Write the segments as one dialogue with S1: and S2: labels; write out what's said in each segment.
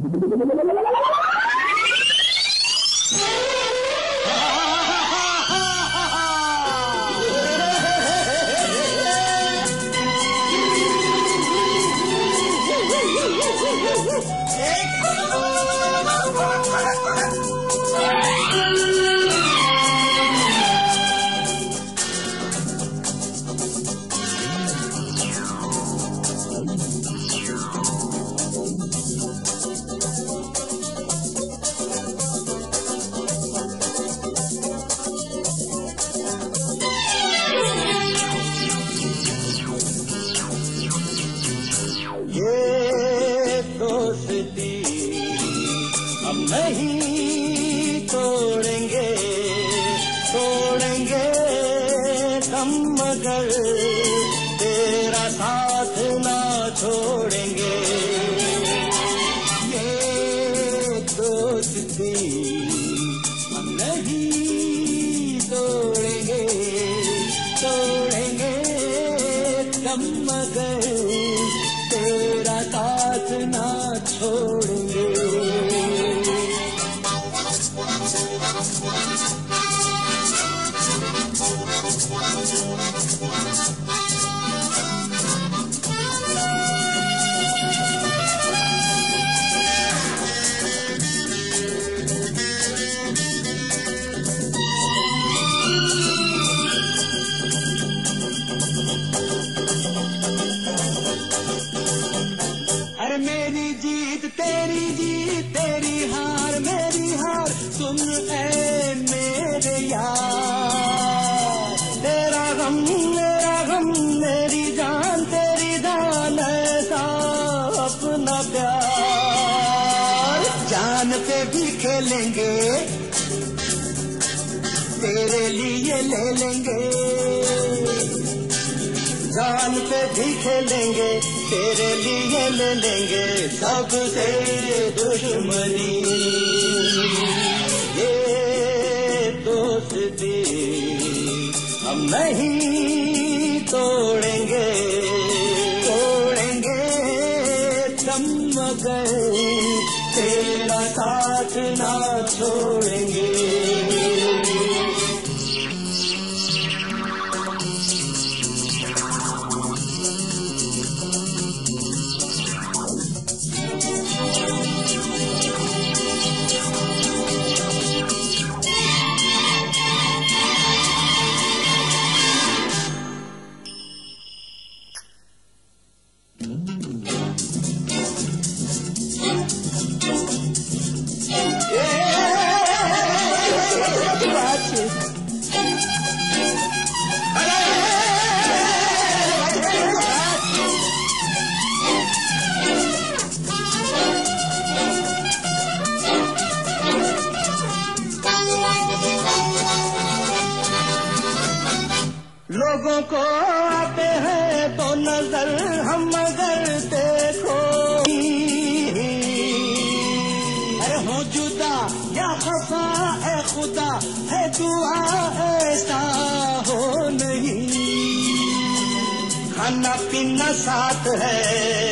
S1: नहीं तोड़ेंगे तोड़ेंगे हम मगर तेरा साथ ना छोड़ेंगे। ये दोस्ती हम नहीं तोड़ेंगे तोड़ेंगे हम मगर तेरा साथ ना छोड़ेंगे। अरे मेरी जीत तेरी हार मेरी हार सुन ऐ मेरे यार। तेरा गम मेरी जान तेरी जान ऐसा अपना प्यार। जान पे भी खेलेंगे तेरे लिए ले लेंगे। जान पे भी खेलेंगे तेरे लिए ले लेंगे सबसे दुश्मनी। ये दोस्ती हम नहीं तोड़ेंगे तोड़ेंगे हम मगर तेरा साथ ना छोड़ेंगे। लोगों को आते हैं तो नजर हम मगर देखो। अरे हो जुदा या खफा ए खुदा है दुआ ऐसा हो नहीं। खाना पीना साथ है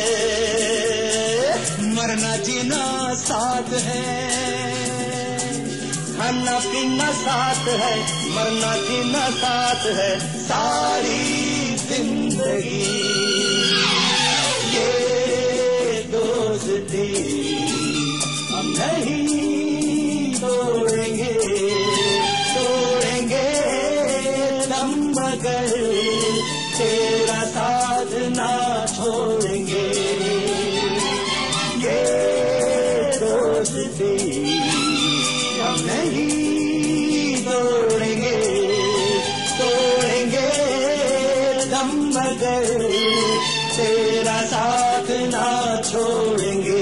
S1: मरना जीना साथ है। खाना पीना साथ है मरना जीना साथ है सारी जिंदगी। ये दोस्ती हम नहीं तोड़ेंगे तोड़ेंगे हम मगर तेरा साथ ना छोड़ेंगे। ये दोस्ती हम नहीं तोड़ेंगे तोड़ेंगे हम मगर तेरा साथ ना छोड़ेंगे।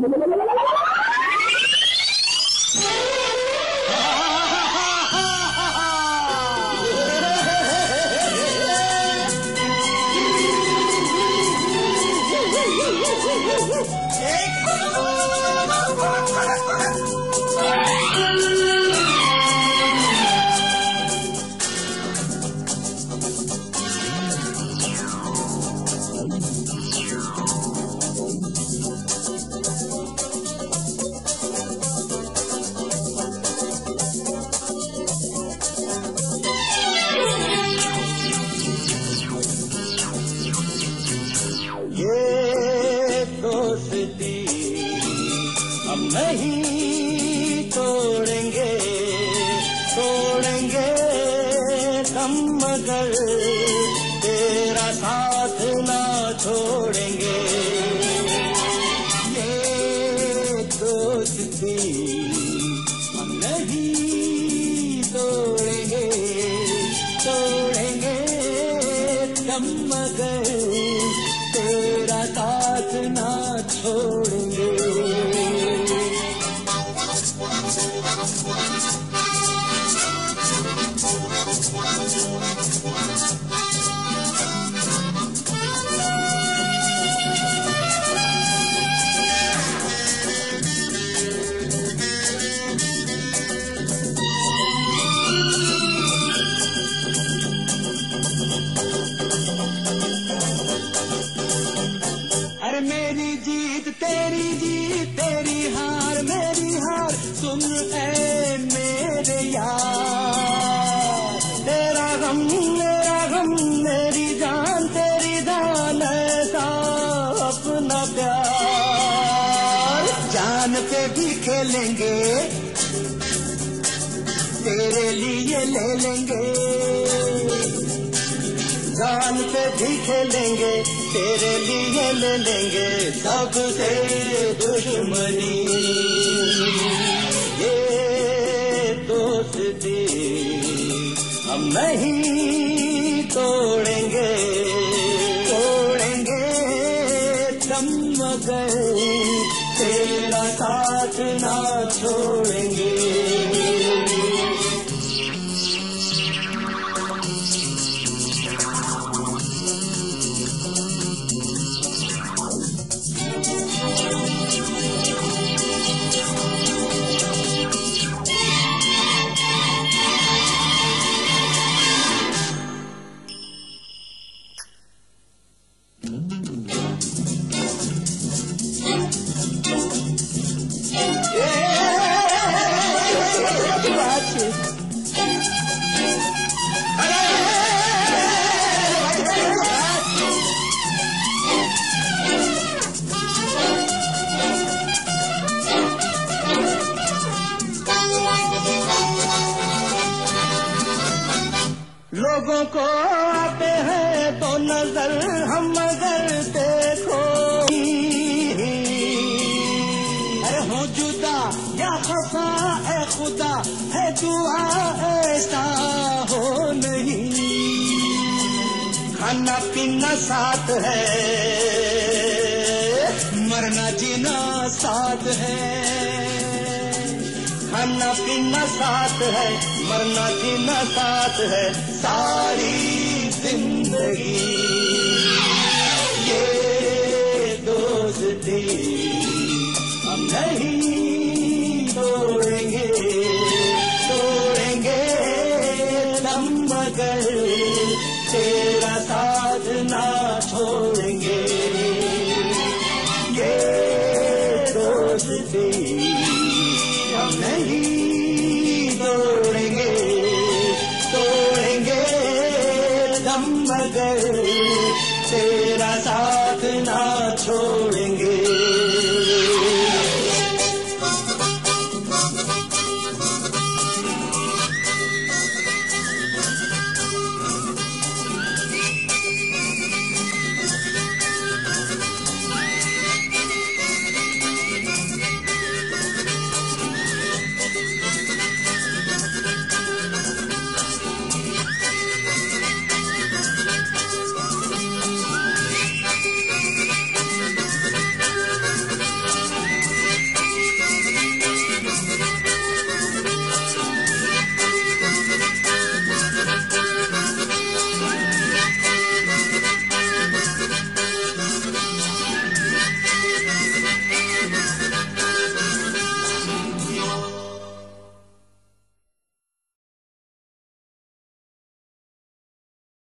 S1: हम नहीं तोड़ेंगे तोड़ेंगे हम मगर तेरा साथ ना छोड़ेंगे। ये दोस्ती हम नहीं तोड़ेंगे तोड़ेंगे हम मगर तेरा साथ ना छोड़ेंगे। अरे मेरी जीत तेरी हार मेरी हार सुन ऐ मेरे यार। तेरा गम मेरी जान तेरी जान ऐसा अपना प्यार। जान पे भी खेलेंगे तेरे लिए ले लेंगे। जान पे भी खेलेंगे तेरे लिए ले लेंगे सबसे दुश्मनी। ये दोस्ती हम नहीं तोड़ेंगे तोड़ेंगे हम मगर तेरा साथ ना छोड़ेंगे। लोगों को आते हैं तो नजर हम मगर देखो। अरे हो जुदा या खफा ए खुदा है दुआ ऐसा हो नहीं। खाना पीना साथ है मरना जीना साथ है। खाना पीना साथ है मरना जीना साथ है सारी जिंदगी। ये दोस्ती हम नहीं तोड़ेंगे तोड़ेंगे हम मगर तेरा साथ ना छोड़ेंगे। ये दोस्ती हम नहीं तोड़ेंगे तोड़ेंगे हम मगर तेरा साथ